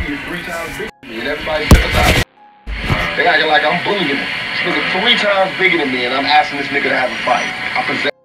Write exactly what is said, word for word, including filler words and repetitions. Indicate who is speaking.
Speaker 1: nigga is three times bigger than me, and everybody's sympathizing. They acting like I'm bullying him. This nigga three times bigger than me, and I'm asking this nigga to have a fight. I possess